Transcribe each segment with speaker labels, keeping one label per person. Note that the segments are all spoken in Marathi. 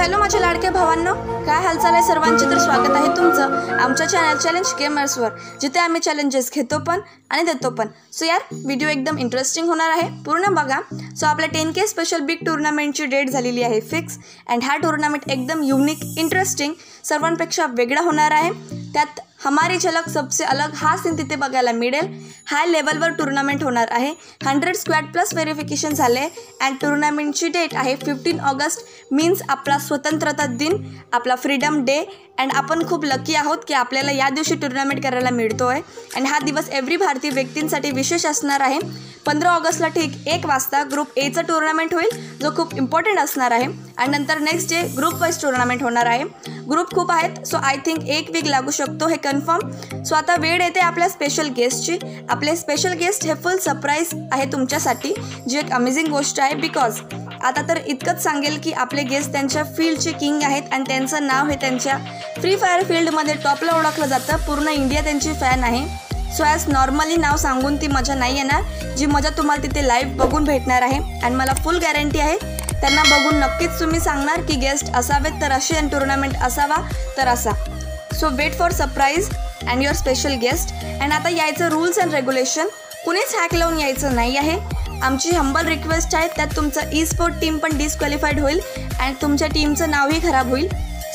Speaker 1: हॅलो माझ्या लाडक्या भावांनो, काय हालचाल आहे सर्वांचे। तर स्वागत आहे तुमचं आमच्या चॅनल चॅलेंज गेमर्सवर, जिथे आम्ही चॅलेंजेस घेतो पण आणि देतो पण। सो यार व्हिडिओ एकदम इंटरेस्टिंग होणार आहे, पूर्ण बघा। सो आपल्या 10K स्पेशल बिग टूर्नामेंटची डेट झालेली आहे फिक्स अँड हा टूर्नामेंट एकदम युनिक इंटरेस्टिंग सर्वांपेक्षा वेगळा होणार आहे। त्यात हमारी झलक सबसे अलग हा सीन तिथे बघायला मिळेल। हाय लेवलवर टूर्नामेंट होणार आहे। 100 स्क्वॅड प्लस व्हेरिफिकेशन झाले अँड टूर्नामेंटची डेट आहे 15 ऑगस्ट, मीन्स आपला स्वतंत्रता दिन, आपला फ्रीडम डे। अँड आपण खूप लकी आहोत की आपल्याला या दिवशी टूर्नामेंट करायला मिळतो आहे। अँड हा दिवस एव्हरी भारतीय व्यक्तींसाठी विशेष असणार आहे। 15 ऑगस्टला ठीक 1 वाजता ग्रुप एचं टूर्नामेंट होईल, जो खूप इम्पॉर्टंट असणार आहे। आणि नंतर next day group wise tournament होणार आहे। ग्रुप खूप आहेत, सो आय थिंक 1 वीक लागू शकतो हे कन्फर्म। सो आता वेळ येते आपल्या स्पेशल गेस्टची। आपले स्पेशल गेस्ट हे फुल सरप्राईज आहे तुमच्यासाठी, जी एक अमेझिंग गोष्ट आहे। बिकॉज आता तर इतकंच सांगेल की आपले गेस्ट त्यांच्या फील्डचे किंग आहेत आणि त्यांचं नाव हे त्यांच्या फ्री फायर फील्डमध्ये टॉपला ओळखलं जातं। पूर्ण इंडिया त्यांची फॅन आहे। सो ॲज नॉर्मली नाव सांगून ती मजा नाही येणार, जी मजा तुम्हाला तिथे लाईव्ह बघून भेटणार आहे। आणि मला फुल गॅरंटी आहे त्यांना बघून नक्कीच तुम्ही सांगणार की गेस्ट असावेत तर असे आणि टूर्नामेंट असावा तर असा। So wait for surprise and your special guest. And आता यायचं रूल्स अँड रेग्युलेशन, कुणीच हॅक लावून यायचं नाही आहे। आमची हंबल रिक्वेस्ट आहे, त्यात तुमचं ई स्पोर्ट टीम पण डिस्क्वालिफाईड होईल अँड तुमच्या टीमचं नावही खराब होईल।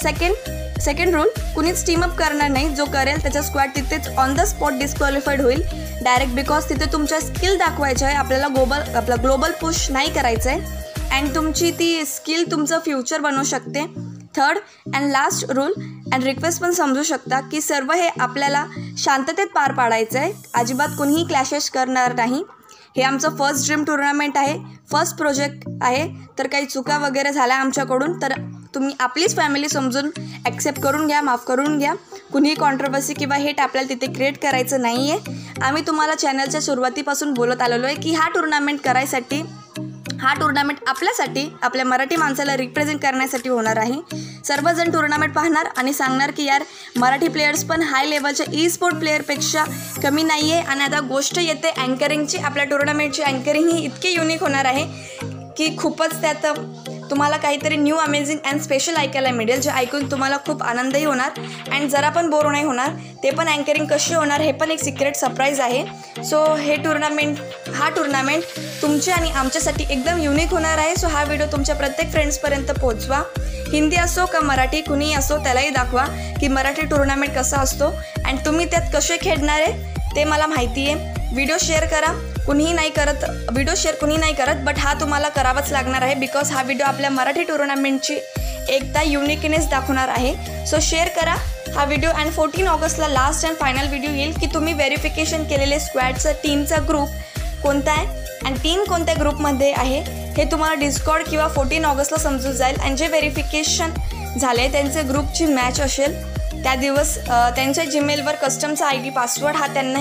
Speaker 1: सेकंड रूल, कुणीच टीम अप करणार नाही, जो करेल त्याचा स्क्वॅड तिथेच ऑन द स्पॉट डिस्क्वालिफाईड होईल डायरेक्ट, बिकॉज तिथे तुमच्या स्किल दाखवायच्या आहे। आपल्याला ग्लोबल पुश नाही करायचं आहे अँड तुमची ती स्किल तुमचं फ्युचर बनवू शकते। Third and last rule and request पण समजू शकता की सर्व हे आपल्याला शांततेत पार पाडायचं आहे, अजिबात कोणीही क्लॅशेस करणार नाही। हे आमचं फर्स्ट ड्रीम टूर्नामेंट आहे, फर्स्ट प्रोजेक्ट आहे, तर काही चुका वगैरे झाल्या आमच्याकडून तर तुम्ही आपलीच फॅमिली समजून ॲक्सेप्ट करून घ्या, माफ करून घ्या। कुणीही कॉन्ट्रोवर्सी किंवा हेट आपल्याला तिथे क्रिएट करायचं नाही आहे। आम्ही तुम्हाला चॅनलच्या सुरुवातीपासून बोलत आलेलो आहे की हा टूर्नामेंट करायसाठी, हा टूर्नामेंट आपल्यासाठी, आपल्या मराठी माणसाला रिप्रेझेंट करण्यासाठी होणार आहे। सर्वजण टूर्नामेंट पाहणार आणि सांगणार की यार मराठी प्लेयर्स पण हाय लेवलच्या ई स्पोर्ट प्लेअरपेक्षा कमी नाही आहे। आणि आता गोष्ट येते अँकरिंगची। आपल्या टूर्नामेंटची अँकरिंग ही इतकी युनिक होणार आहे की खूपच त्यात तुम्हाला काहीतरी न्यू अमेझिंग अँड स्पेशल ऐकायला मिळेल, जे ऐकून तुम्हाला खूप आनंदही होणार अँड जरा पण बोर नाही होणार। ते पण अँकरिंग कशी होणार हे पण एक सिक्रेट सरप्राईज आहे। सो हा टूर्नामेंट तुमच्या आणि आमच्यासाठी एकदम युनिक होणार आहे। सो हा व्हिडिओ तुमच्या प्रत्येक फ्रेंड्सपर्यंत पोहोचवा। हिंदी असो का मराठी, कुणीही असो त्यालाही दाखवा की मराठी टूर्नामेंट कसा असतो अँड तुम्ही त्यात कसे खेळणार आहे ते मला माहिती आहे। व्हिडिओ शेअर करा, कुणीही नाही करत बट हा तुम्हाला करावाच लागणार आहे, बिकॉज हा व्हिडिओ आपल्या मराठी टूर्नामेंटची एकदा युनिकनेस दाखवणार आहे। सो शेअर करा हा व्हिडिओ अँड 14 ऑगस्टला लास्ट अँड फायनल व्हिडिओ येईल की तुम्ही व्हेरिफिकेशन केलेले स्क्वॅडचा टीमचा ग्रुप कोणता आहे अँड टीम कोणत्या ग्रुपमध्ये आहे हे तुम्हाला डिस्कॉर्ड किंवा 14 ऑगस्टला समजून जाईल। आणि जे व्हेरिफिकेशन झाले त्यांचे ग्रुपची मॅच असेल त्या दिवस त्यांच्या जीमेलवर कस्टमचा ID पासवर्ड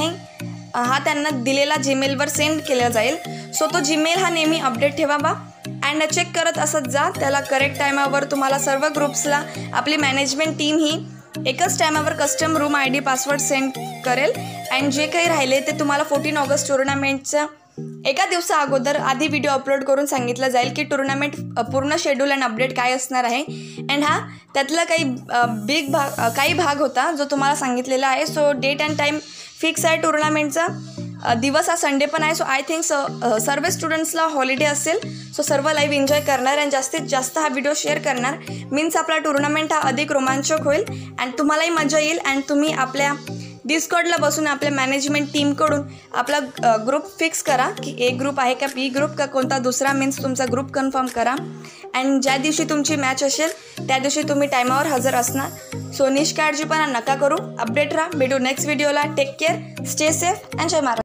Speaker 1: हा त्यांना दिलेला जीमेलवर सेंड केला जाईल। सो तो जीमेल हा नेहमी अपडेट ठेवावा अँड चेक करत असत जा त्याला। करेक्ट टायमावर तुम्हाला सर्व ग्रुप्सला आपली मॅनेजमेंट टीम ही एकच टायमावर custom room ID password send करेल अँड जे काही राहिले ते तुम्हाला 14 ऑगस्ट टूर्नामेंटच्या एका दिवसा अगोदर आधी व्हिडिओ अपलोड करून सांगितलं जाईल की टूर्नामेंट पूर्ण शेड्यूल अँड अपडेट काय असणार आहे। अँड हा त्यातला काही भाग होता जो तुम्हाला सांगितलेला आहे। So date and time fix आहे टूर्नामेंटचा। दिवस हा संडे पण आहे। सो आय थिंक सर्व स्टुडंट्सला हॉलिडे असेल, सो सर्व लाईव्ह एन्जॉय करणार आणि जास्तीत जास्त हा व्हिडिओ शेअर करणार, मीन्स आपला टूर्नामेंट हा अधिक रोमांचक होईल अँड तुम्हालाही मजा येईल अँड तुम्ही आपल्या डिस्कॉर्डला बसून आपल्या मॅनेजमेंट टीमकडून आपला ग्रुप फिक्स करा की A ग्रुप आहे का B ग्रुप का कोणता दुसरा, मीन्स तुमचा ग्रुप कन्फर्म करा अँड ज्या दिवशी तुमची मॅच असेल त्या दिवशी तुम्ही टायमावर हजर असणार। सो निष्काळजीपणा नका करू, अपडेट राहा। भेटू नेक्स्ट व्हिडिओला। Take care, stay safe and जय महाराष्ट्र।